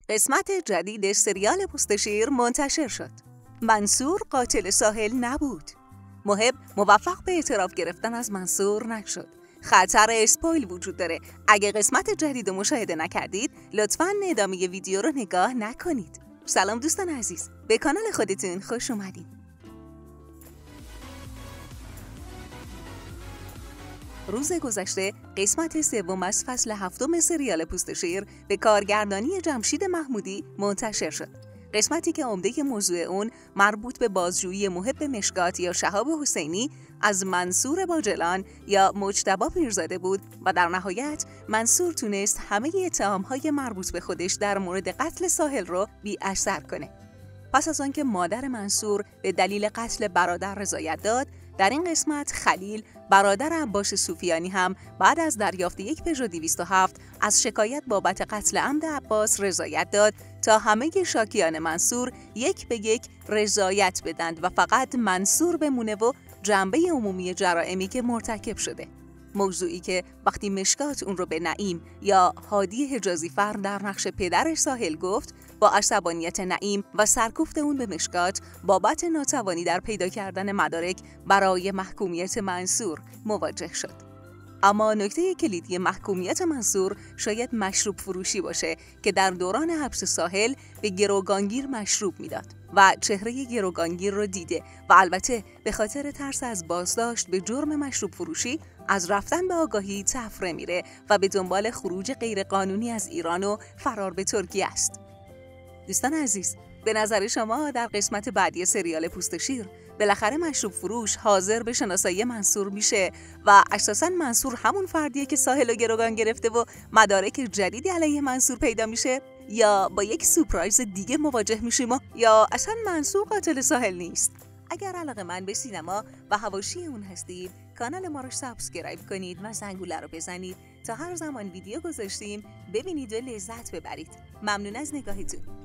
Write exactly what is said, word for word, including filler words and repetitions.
قسمت جدید سریال پوست شیر منتشر شد. منصور قاتل ساحل نبود. محب موفق به اعتراف گرفتن از منصور نشد. خطر اسپویل وجود داره. اگه قسمت جدید رو مشاهده نکردید، لطفاً ادامه ویدیو رو نگاه نکنید. سلام دوستان عزیز، به کانال خودتون خوش اومدین. روز گذشته قسمت سوم از فصل هفتم سریال پوست شیر به کارگردانی جمشید محمودی منتشر شد. قسمتی که عمده موضوع اون مربوط به بازجویی محب مشکات یا شهاب حسینی از منصور باجلان یا مجتبی پیرزاده بود و در نهایت منصور تونست همه اتهام‌های مربوط به خودش در مورد قتل ساحل رو بی اثر کنه. پس از آنکه مادر منصور به دلیل قتل برادر رضایت داد، در این قسمت خلیل برادر عباس صوفیانی هم بعد از دریافت یک پژو دویست و هفت از شکایت بابت قتل عمد عباس رضایت داد تا همه شاکیان منصور یک به یک رضایت بدند و فقط منصور بمونه و جنبه عمومی جرائمی که مرتکب شده. موضوعی که وقتی مشکات اون رو به نعیم یا هادی حجازی فر در نقش پدرش ساحل گفت، با عصبانیت نعیم و سرکوفت اون به مشکات بابت ناتوانی در پیدا کردن مدارک برای محکومیت منصور مواجه شد. اما نکته کلیدی محکومیت منصور شاید مشروب فروشی باشه که در دوران حبس ساحل به گروگانگیر مشروب میداد و چهره گروگانگیر رو دیده و البته به خاطر ترس از بازداشت به جرم مشروب فروشی از رفتن به آگاهی تفره میره و به دنبال خروج غیرقانونی از ایران و فرار به ترکیه است. دوستان عزیز، به نظر شما در قسمت بعدی سریال پوست شیر بالاخره مشروب فروش حاضر به شناسایی منصور میشه و اساساً منصور همون فردیه که ساحل و گروگان گرفته و مدارک جدیدی علیه منصور پیدا میشه، یا با یک سورپرایز دیگه مواجه میشیم یا اصلا منصور قاتل ساحل نیست؟ اگر علاقه‌مند به سینما و حواشی اون هستید، کانال ما رو سابسکرایب کنید و زنگوله رو بزنید تا هر زمان ویدیو گذاشتیم ببینید و لذت ببرید. ممنون از نگاهتون.